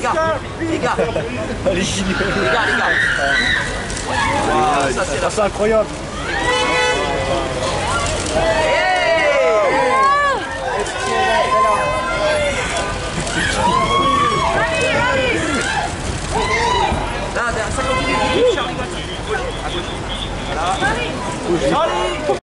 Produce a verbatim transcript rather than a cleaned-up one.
gars, les gars. Les gars, les gars, les gars. Wow, ça c'est c'est incroyable. Là, ça continue. Charlie, à gauche. Voilà. Charlie.